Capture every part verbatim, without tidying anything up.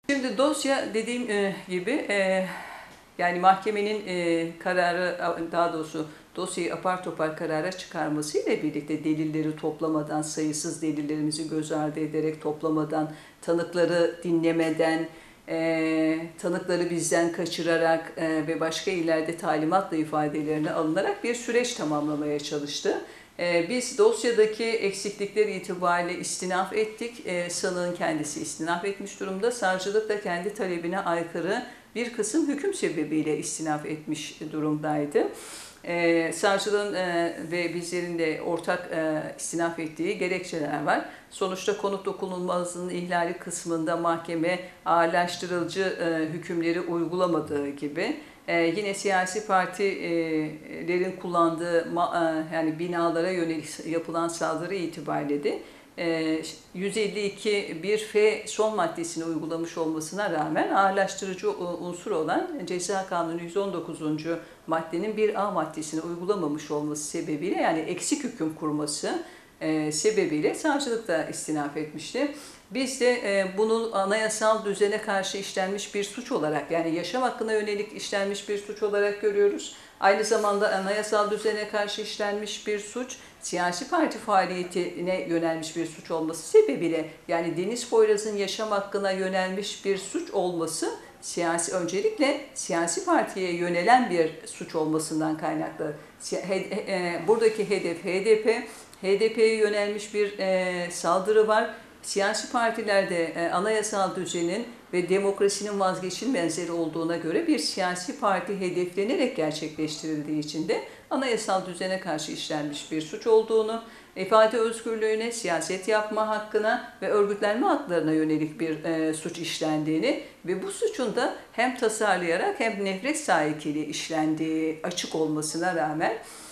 Şimdi dosya dediğim e, gibi e, yani mahkemenin e, kararı, daha doğrusu dosyayı apar topar karara çıkarmasıyla birlikte delilleri toplamadan, sayısız delillerimizi göz ardı ederek toplamadan, tanıkları dinlemeden, e, tanıkları bizden kaçırarak e, ve başka illerde talimatla ifadelerini alınarak bir süreç tamamlamaya çalıştı. Biz dosyadaki eksiklikler itibariyle istinaf ettik. Sanığın kendisi istinaf etmiş durumda. Savcılık da kendi talebine aykırı bir kısım hüküm sebebiyle istinaf etmiş durumdaydı. Savcılığın ve bizlerin de ortak istinaf ettiği gerekçeler var. Sonuçta konut dokunulmazlığının ihlali kısmında mahkeme ağırlaştırıcı hükümleri uygulamadığı gibi, Ee, yine siyasi partilerin kullandığı yani binalara yönelik yapılan saldırı itibariyle de yüz elli iki bir F son maddesini uygulamış olmasına rağmen ağırlaştırıcı unsur olan Ceza Kanunu yüz on dokuzuncu maddenin bir A maddesini uygulamamış olması sebebiyle, yani eksik hüküm kurması sebebiyle savcılık da istinaf etmişti. Biz de e, bunun anayasal düzene karşı işlenmiş bir suç olarak, yani yaşam hakkına yönelik işlenmiş bir suç olarak görüyoruz. Aynı zamanda anayasal düzene karşı işlenmiş bir suç, siyasi parti faaliyetine yönelmiş bir suç olması sebebiyle, yani Deniz Poyraz'ın yaşam hakkına yönelmiş bir suç olması, siyasi öncelikle siyasi partiye yönelen bir suç olmasından kaynaklı. Buradaki hedef H D P, H D P'ye yönelmiş bir e, saldırı var. Siyasi partilerde e, anayasal düzenin ve demokrasinin vazgeçilmezleri olduğuna göre bir siyasi parti hedeflenerek gerçekleştirildiği için de anayasal düzene karşı işlenmiş bir suç olduğunu, ifade özgürlüğüne, siyaset yapma hakkına ve örgütlenme haklarına yönelik bir e, suç işlendiğini ve bu suçun da hem tasarlayarak hem nefret sahikili işlendiği açık olmasına rağmen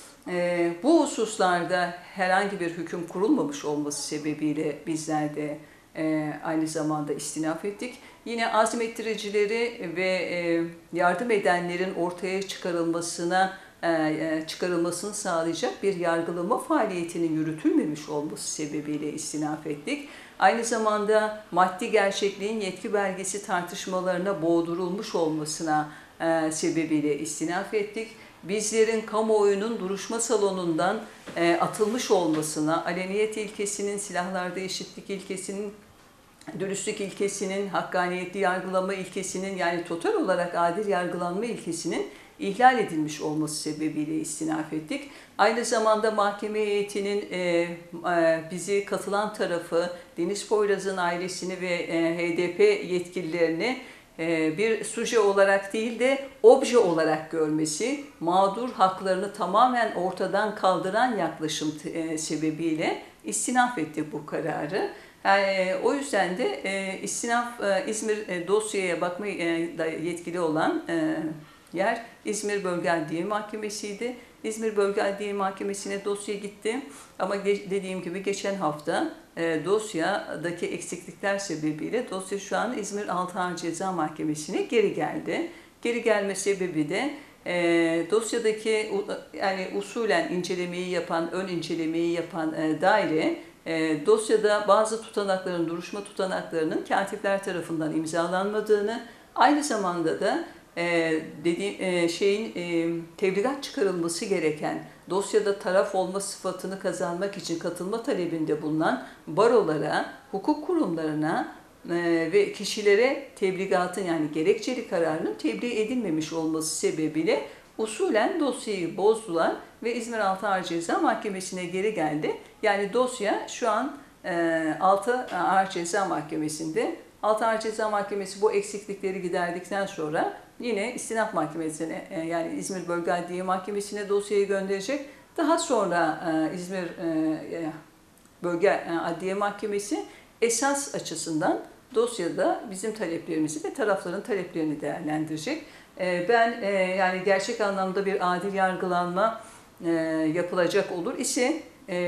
e, bu hususlarda herhangi bir hüküm kurulmamış olması sebebiyle bizler de e, aynı zamanda istinaf ettik. Yine azmettiricileri ve e, yardım edenlerin ortaya çıkarılmasına e, çıkarılmasını sağlayacak bir yargılama faaliyetinin yürütülmemiş olması sebebiyle istinaf ettik. Aynı zamanda maddi gerçekliğin yetki belgesi tartışmalarına boğdurulmuş olmasına e, sebebiyle istinaf ettik. Bizlerin kamuoyunun duruşma salonundan e, atılmış olmasına, aleniyet ilkesinin, silahlarda eşitlik ilkesinin, dürüstlük ilkesinin, hakkaniyetli yargılama ilkesinin, yani total olarak adil yargılanma ilkesinin ihlal edilmiş olması sebebiyle istinaf ettik. Aynı zamanda mahkeme heyetinin e, e, bizi katılan tarafı, Deniz Poyraz'ın ailesini ve e, H D P yetkililerini e, bir suje olarak değil de obje olarak görmesi, mağdur haklarını tamamen ortadan kaldıran yaklaşım e, sebebiyle istinaf etti bu kararı. Yani, o yüzden de e, istinaf e, İzmir e, dosyaya bakma e, yetkili olan e, yer İzmir Bölge Adliye Mahkemesi'ydi. İzmir Bölge Adliye Mahkemesi'ne dosya gitti ama ge- dediğim gibi geçen hafta e, dosyadaki eksiklikler sebebiyle dosya şu an İzmir altı Ağır Ceza Mahkemesi'ne geri geldi. Geri gelme sebebi de e, dosyadaki yani usulen incelemeyi yapan, ön incelemeyi yapan e, daire E, dosyada bazı tutanakların, duruşma tutanaklarının katipler tarafından imzalanmadığını, aynı zamanda da e, dediğim e, şeyin e, tebligat çıkarılması gereken, dosyada taraf olma sıfatını kazanmak için katılma talebinde bulunan barolara, hukuk kurumlarına e, ve kişilere tebligatın, yani gerekçeli kararının tebliğ edilmemiş olması sebebiyle usulen dosyayı bozdular ve İzmir altı Ağır Ceza Mahkemesi'ne geri geldi. Yani dosya şu an e, altı Ağır Ceza Mahkemesi'nde. altı Ağır Ceza Mahkemesi bu eksiklikleri giderdikten sonra yine istinaf mahkemesine, e, yani İzmir Bölge Adliye Mahkemesi'ne dosyayı gönderecek. Daha sonra e, İzmir e, Bölge Adliye Mahkemesi esas açısından dosyada bizim taleplerimizi ve tarafların taleplerini değerlendirecek. Ben yani gerçek anlamda bir adil yargılanma yapılacak olur ise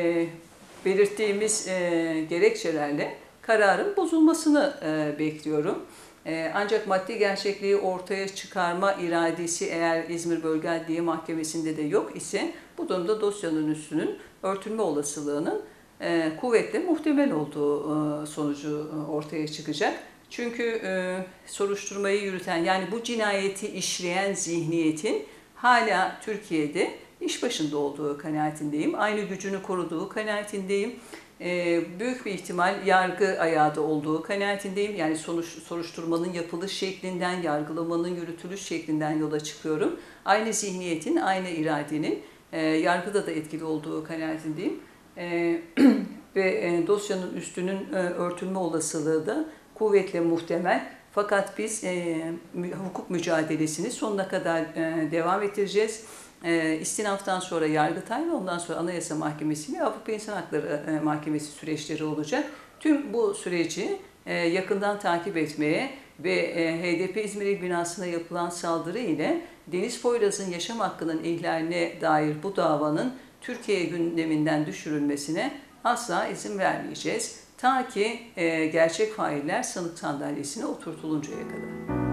belirttiğimiz gerekçelerle kararın bozulmasını bekliyorum. Ancak maddi gerçekliği ortaya çıkarma iradesi eğer İzmir Bölge Adliye Mahkemesi'nde de yok ise bu durumda dosyanın üstünün örtülme olasılığının kuvvetle muhtemel olduğu sonucu ortaya çıkacak. Çünkü e, soruşturmayı yürüten, yani bu cinayeti işleyen zihniyetin hala Türkiye'de iş başında olduğu kanaatindeyim. Aynı gücünü koruduğu kanaatindeyim. E, büyük bir ihtimal yargı ayağı da olduğu kanaatindeyim. Yani sonuç, soruşturmanın yapılış şeklinden, yargılamanın yürütülüş şeklinden yola çıkıyorum. Aynı zihniyetin, aynı iradenin e, yargıda da etkili olduğu kanaatindeyim. E, ve e, dosyanın üstünün e, örtülme olasılığı da kuvvetle muhtemel. Fakat biz e, hukuk mücadelesini sonuna kadar e, devam ettireceğiz. E, istinaftan sonra Yargıtay ve ondan sonra Anayasa Mahkemesi ve Avrupa İnsan Hakları e, Mahkemesi süreçleri olacak. Tüm bu süreci e, yakından takip etmeye ve e, H D P İzmir İl binasına yapılan saldırı ile Deniz Poyraz'ın yaşam hakkının ihlaline dair bu davanın Türkiye gündeminden düşürülmesine asla izin vermeyeceğiz. Ta ki e, gerçek failler sanık sandalyesine oturtuluncaya kadar.